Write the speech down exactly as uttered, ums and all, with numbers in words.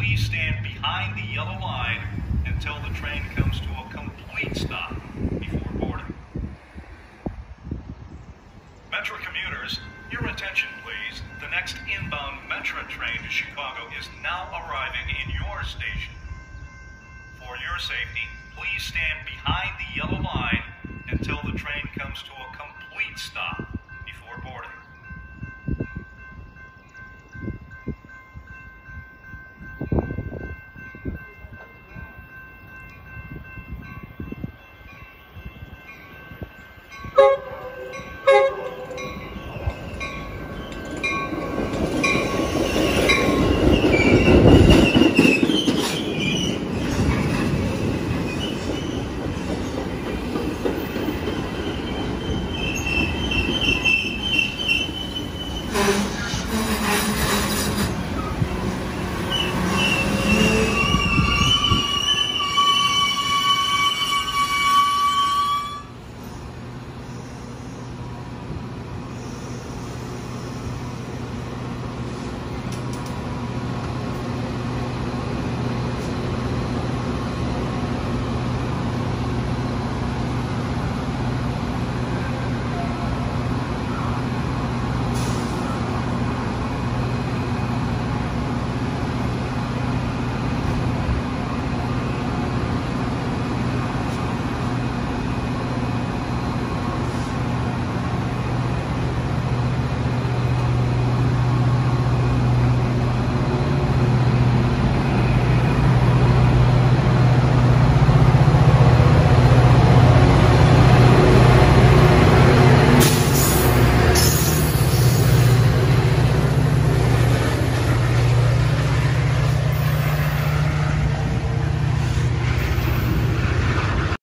please stand behind the yellow line until the train comes to a complete stop before boarding. Metro commuters, your attention please. The next inbound Metro train to Chicago is now arriving in your station. For your safety, please stand behind the yellow line until the train comes to a complete stop.